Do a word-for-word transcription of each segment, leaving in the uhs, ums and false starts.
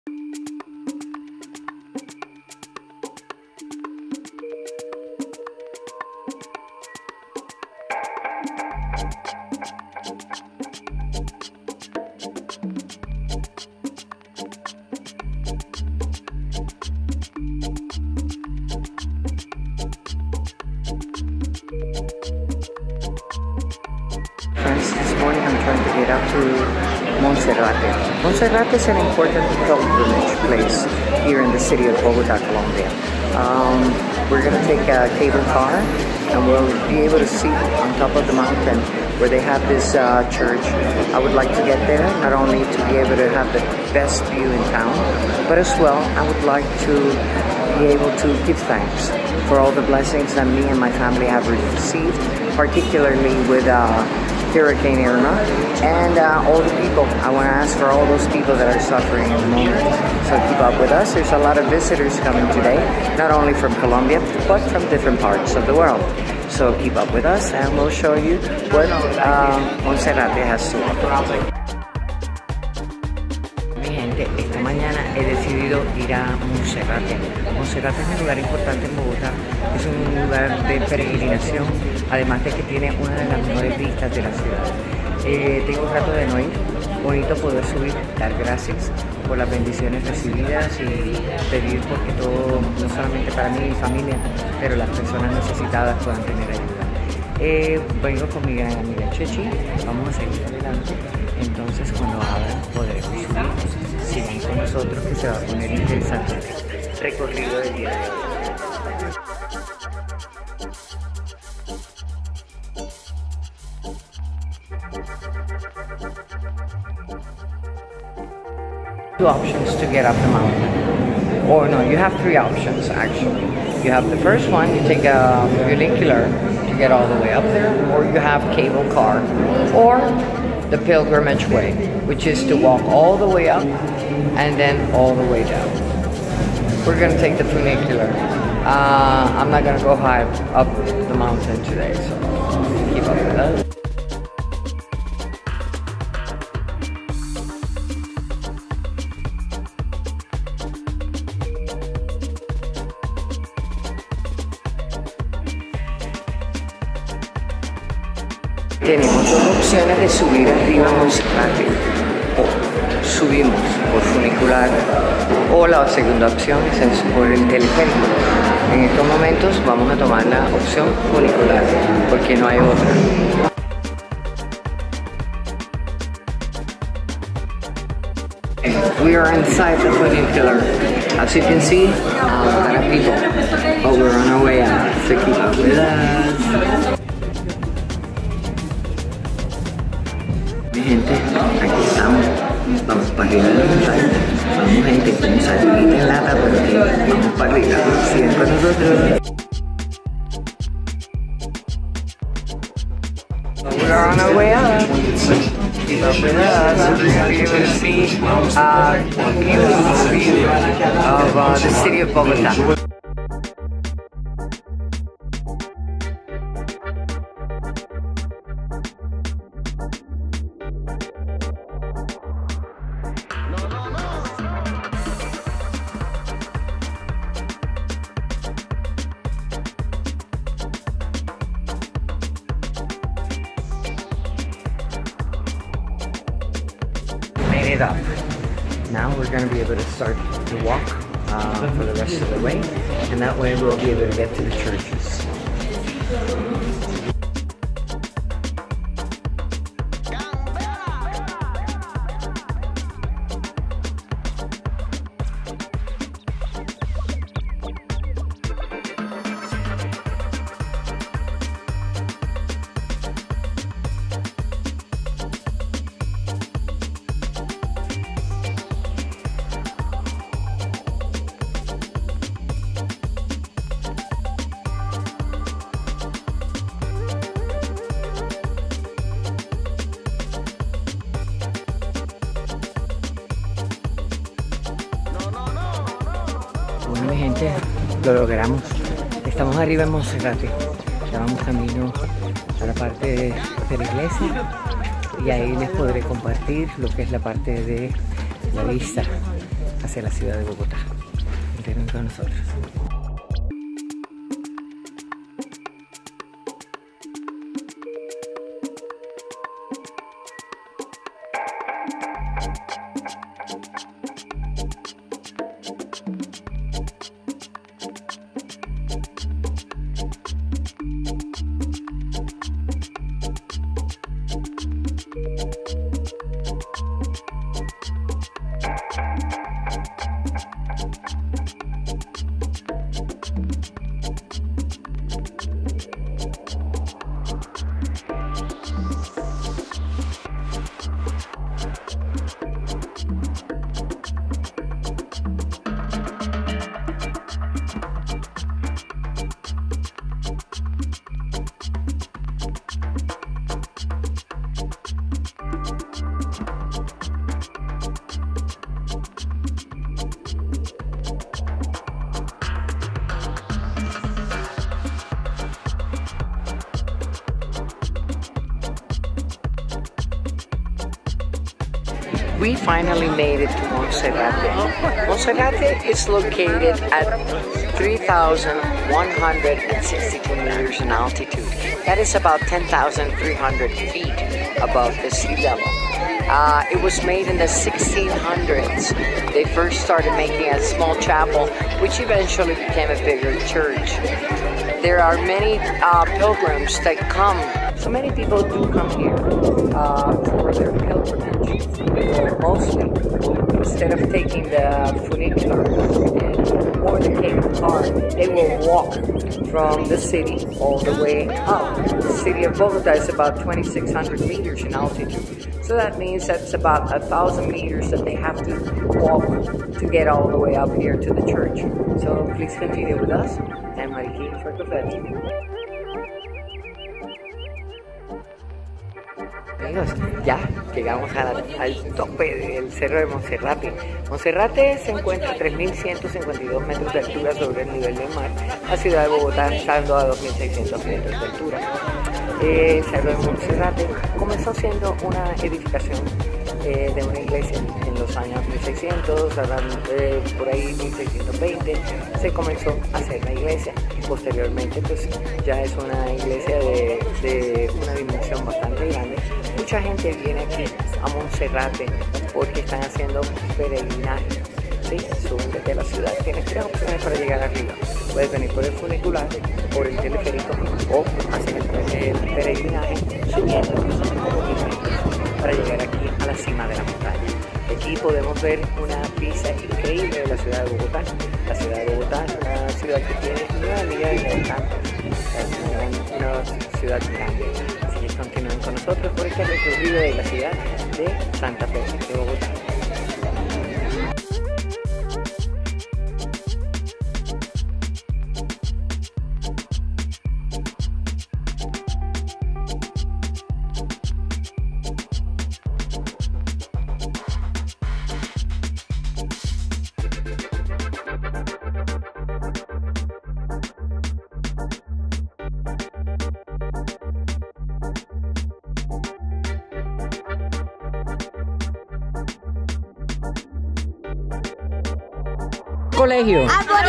This morning I'm trying to get up to Monserrate. Monserrate is an important pilgrimage place here in the city of Bogota, Colombia. Um, we're going to take a cable car and we'll be able to see on top of the mountain where they have this uh, church. I would like to get there, not only to be able to have the best view in town, but as well I would like to be able to give thanks for all the blessings that me and my family have received, particularly with uh, Hurricane Irma, and uh, all the people. I want to ask for all those people that are suffering at the moment. So keep up with us. There's a lot of visitors coming today, not only from Colombia, but from different parts of the world. So keep up with us and we'll show you what uh, Monserrate has to offer. Mi gente, esta mañana he decidido ir a Monserrate. Monserrate es un lugar importante en Bogotá, es un lugar de peregrinación, además de que tiene una de las mejores vistas de la ciudad. Eh, tengo un rato de no ir, bonito poder subir, dar gracias por las bendiciones recibidas y pedir porque todo, no solamente para mí y mi familia, pero las personas necesitadas puedan tener ayuda. Eh, vengo con mi gran amiga Chechi, vamos a seguir adelante, entonces cuando abran podremos subir. Sigan con nosotros que se va a poner interesante el recorrido del día de hoy. Two options to get up the mountain, or no, you have three options actually. You have the first one, you take a funicular to get all the way up there, or you have cable car, or the pilgrimage way, which is to walk all the way up and then all the way down. We're gonna take the funicular. Uh, I'm not gonna go high up the mountain today, so keep up with us. Tenemos dos opciones de subir arriba a Monserrate. O subimos por funicular o la segunda opción es por el teleférico. En estos momentos vamos a tomar la opción funicular porque no hay otra. We are inside the funicular. As you can see, a lot of people, but we're on our way out. So keep up with us. Mi gente, aquí estamos, vamos para arriba de la montaña. Vamos gente, como salidita en lata, pero que vamos para arriba, sigan con nosotros. We are on our way out. Keep up with us. We're going to be able to see a beautiful view of uh, the city of Bogota. It up. Now we're going to be able to start to walk uh, for the rest of the way, and that way we'll be able to get to the churches. Bueno, mi gente, lo logramos. Estamos arriba en Monserrate. Ya vamos camino a la parte de, de la iglesia y ahí les podré compartir lo que es la parte de la vista hacia la ciudad de Bogotá. Quédense con nosotros. We finally made it to Monserrate. Monserrate is located at three thousand one hundred sixty-two meters in altitude. That is about ten thousand three hundred feet above the sea level. Uh, it was made in the sixteen hundreds. They first started making a small chapel, which eventually became a bigger church. There are many uh, pilgrims that come. So many people do come here uh, for their pilgrimage. Mostly, instead of taking the funicular and, or the cable car, they will walk from the city all the way up. The city of Bogota is about twenty-six hundred meters in altitude. So that means that's about a thousand meters that they have to walk to get all the way up here to the church. So please continue with us and Mariquín for Café. Amigos, ya llegamos a la, al tope del cerro de Monserrate. Monserrate se encuentra a tres mil ciento cincuenta y dos metros de altura sobre el nivel del mar. La ciudad de Bogotá estando a dos mil seiscientos metros de altura. Eh, el cerro de Monserrate comenzó siendo una edificación eh, de una iglesia en los años mil seiscientos, eh, por ahí mil seiscientos veinte, se comenzó a hacer la iglesia y posteriormente pues ya es una iglesia de, de una dimensión bastante grande. Mucha gente viene aquí a Monserrate porque están haciendo peregrinaje. ¿Sí? Suben desde la ciudad, tienes tres opciones para llegar arriba. Puedes venir por el funicular, por el teleférico o hacer el, el peregrinaje subiendo para llegar aquí a la cima de la montaña. Aquí podemos ver una vista increíble de la ciudad de Bogotá. La ciudad de Bogotá es una ciudad que tiene nueve millones de habitantes. Es una, una ciudad grande. Así que continúen con nosotros por este recorrido de la ciudad de Santa Fe de Bogotá. Colegio.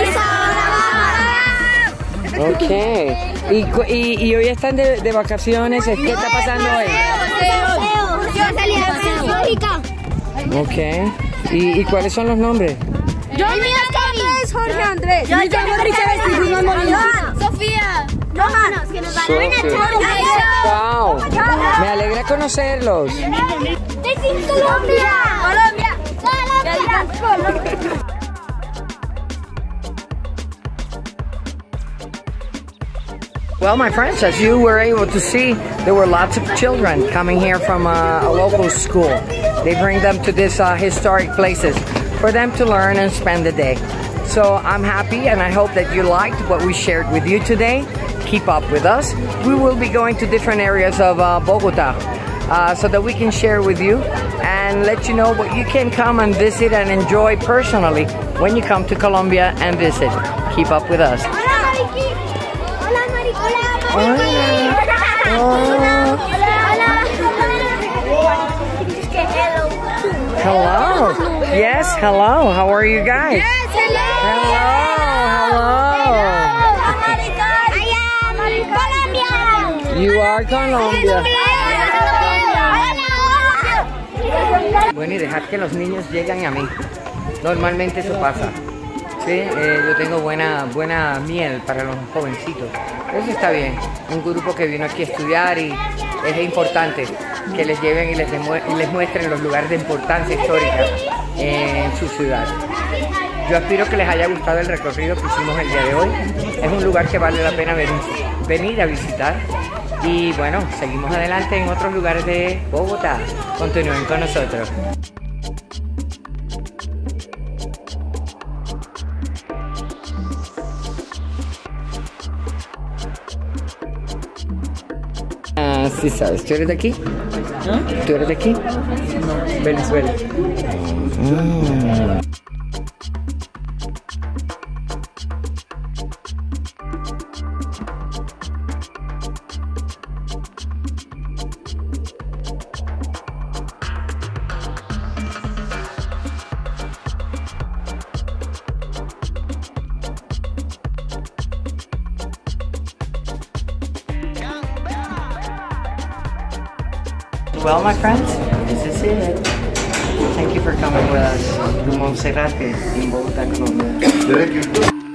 Ok. ¿Y, y, y hoy están de, de vacaciones? ¿Qué está pasando hoy? Yo salí de Bélgica. Ok. ¿Y, ¿Y cuáles son los nombres? Yo, mi nombre es Jorge Andrés. Yo llamo Richard. Sofía. Johanna. Wow. Me alegra conocerlos. De Colombia. Colombia. Colombia. Well, my friends, as you were able to see, there were lots of children coming here from uh, a local school. They bring them to these uh, historic places for them to learn and spend the day. So I'm happy and I hope that you liked what we shared with you today. Keep up with us. We will be going to different areas of uh, Bogota uh, so that we can share with you and let you know what you can come and visit and enjoy personally when you come to Colombia and visit. Keep up with us. Hola. Hola. Hello. Yes, hello. How are you guys? Yes, hello. Hello, hello. You are Colombia. Bueno, y dejar que los niños lleguen a mí. Normalmente eso pasa. Sí, eh, yo tengo buena, buena miel para los jovencitos. Eso está bien. Un grupo que vino aquí a estudiar y es importante que les lleven y les, y les muestren los lugares de importancia histórica en su ciudad. Yo aspiro que les haya gustado el recorrido que hicimos el día de hoy. Es un lugar que vale la pena venir a visitar. Y bueno, seguimos adelante en otros lugares de Bogotá. Continúen con nosotros. Ah, sí sabes, ¿tú eres de aquí? ¿Ah? ¿Tú eres de aquí? No, Venezuela. Mm. Well, my friends, this is it. Thank you for coming with us to Monserrate in Bogotá, Colombia.